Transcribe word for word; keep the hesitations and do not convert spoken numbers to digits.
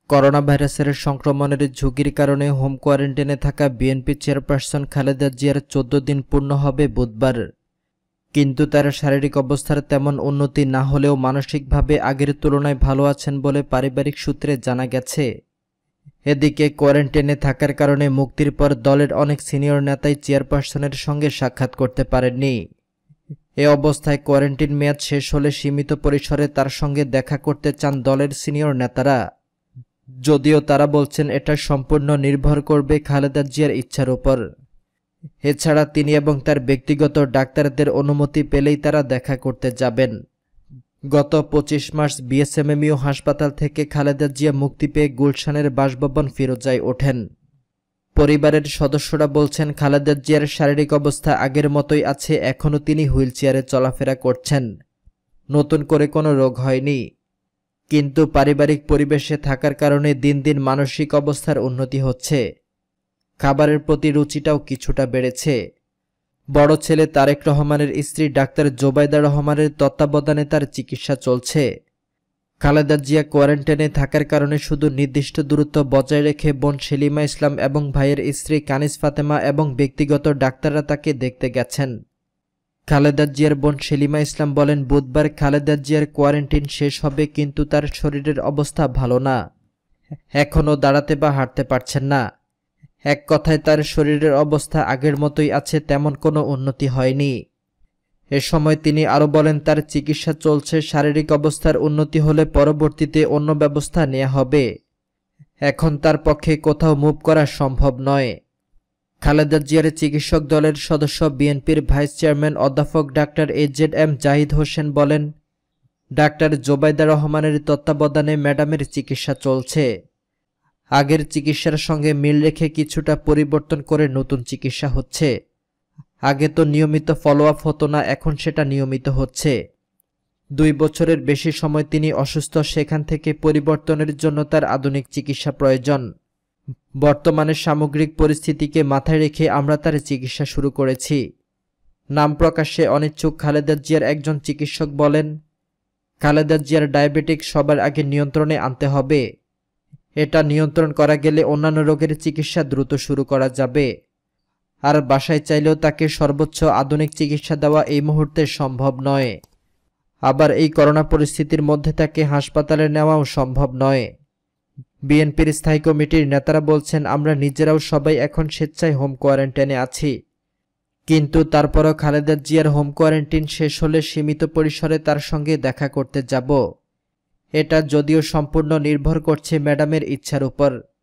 Corona ভাইরাসের সংক্রমণের ঝুঁকির কারণে হোম কোয়ারেন্টাইনে থাকা বিএনপি চেয়ারপারসন খালেদা জিয়ার চোদ্দ দিন পূর্ণ হবে বুধবার। কিন্তু তার শারীরিক অবস্থার তেমন উন্নতি না হলেও মানসিকভাবে আগের তুলনায় ভালো আছেন বলে পারিবারিক সূত্রে জানা গেছে। এদিকে কোয়ারেন্টাইনে থাকার কারণে মুক্তির পর দলের অনেক সিনিয়র নেতাই চেয়ারপারসনের সঙ্গে সাক্ষাৎ করতে পারেননি। এ অবস্থায় কোয়ারেন্টাইন মেয়াদ শেষ হলে সীমিত পরিসরে তার সঙ্গে দেখা করতে চান দলের সিনিয়র নেতারা, যদিও তারা বলছেন এটা সম্পূর্ণ নির্ভর করবে খালেদা জিয়ার ইচ্ছার উপর। এছাড়া তিনি এবং তার ব্যক্তিগত ডাক্তারদের অনুমতি পেলেই তারা দেখা করতে যাবেন। গত পঁচিশ মার্চ বিএসএমএমইউ হাসপাতাল থেকে খালেদা জিয়া মুক্তি পেয়ে গুলশানের বাসভবন ফিরোজায় ওঠেন। পরিবারের সদস্যরা বলছেন খালেদা জিয়ার শারীরিক অবস্থা আগের মতোই আছে, এখনও তিনি হুইলচেয়ারে চলাফেরা করছেন, নতুন করে কোনো রোগ হয়নি। কিন্তু পারিবারিক পরিবেশে থাকার কারণে দিন দিন মানসিক অবস্থার উন্নতি হচ্ছে, খাবারের প্রতি রুচিটাও কিছুটা বেড়েছে। বড় ছেলে তারেক রহমানের স্ত্রী ডাক্তার জোবাইদা রহমানের তত্ত্বাবধানে তার চিকিৎসা চলছে। খালেদা জিয়া কোয়ারেন্টাইনে থাকার কারণে শুধু নির্দিষ্ট দূরত্ব বজায় রেখে বোন সেলিমা ইসলাম এবং ভাইয়ের স্ত্রী কানিজ ফাতেমা এবং ব্যক্তিগত ডাক্তাররা তাকে দেখতে গেছেন। খালেদা জিয়ার বোন সেলিমা ইসলাম বলেন, বুধবার খালেদা জিয়ার কোয়ারেন্টাইন শেষ হবে, কিন্তু তার শরীরের অবস্থা ভালো না, এখনও দাঁড়াতে বা হাঁটতে পারছেন না। এক কথায় তার শরীরের অবস্থা আগের মতোই আছে, তেমন কোনো উন্নতি হয়নি। এ সময় তিনি আরও বলেন, তার চিকিৎসা চলছে, শারীরিক অবস্থার উন্নতি হলে পরবর্তীতে অন্য ব্যবস্থা নেওয়া হবে, এখন তার পক্ষে কোথাও মুভ করা সম্ভব নয়। খালেদা জিয়ার চিকিৎসক দলের সদস্য বিএনপির ভাইস চেয়ারম্যান অধ্যাপক doctor A Z M Zahid Hossain বলেন, ডাক্তার জোবাইদা রহমানের তত্ত্বাবধানে ম্যাডামের চিকিৎসা চলছে, আগের চিকিৎসার সঙ্গে মিল রেখে কিছুটা পরিবর্তন করে নতুন চিকিৎসা হচ্ছে। আগে তো নিয়মিত ফলো আপ হতো না, এখন সেটা নিয়মিত হচ্ছে। দুই বছরের বেশি সময় তিনি অসুস্থ, সেখান থেকে পরিবর্তনের জন্য তার আধুনিক চিকিৎসা প্রয়োজন। বর্তমানে সামগ্রিক পরিস্থিতিকে মাথায় রেখে আমরা তার চিকিৎসা শুরু করেছি। নাম প্রকাশে অনিচ্ছুক খালেদা জিয়ার একজন চিকিৎসক বলেন, খালেদা জিয়ার ডায়াবেটিক সবার আগে নিয়ন্ত্রণে আনতে হবে, এটা নিয়ন্ত্রণ করা গেলে অন্যান্য রোগের চিকিৎসা দ্রুত শুরু করা যাবে। আর বাসায় চাইলেও তাকে সর্বোচ্চ আধুনিক চিকিৎসা দেওয়া এই মুহূর্তে সম্ভব নয়। আবার এই করোনা পরিস্থিতির মধ্যে তাকে হাসপাতালে নেওয়াও সম্ভব নয়। বিএনপির স্থায়ী কমিটির নেতারা বলছেন, আমরা নিজেরাও সবাই এখন স্বেচ্ছায় হোম কোয়ারেন্টাইনে আছি, কিন্তু তারপরও খালেদা জিয়ার হোম কোয়ারেন্টাইন শেষ হলে সীমিত পরিসরে তার সঙ্গে দেখা করতে যাব। এটা যদিও সম্পূর্ণ নির্ভর করছে ম্যাডামের ইচ্ছার উপর।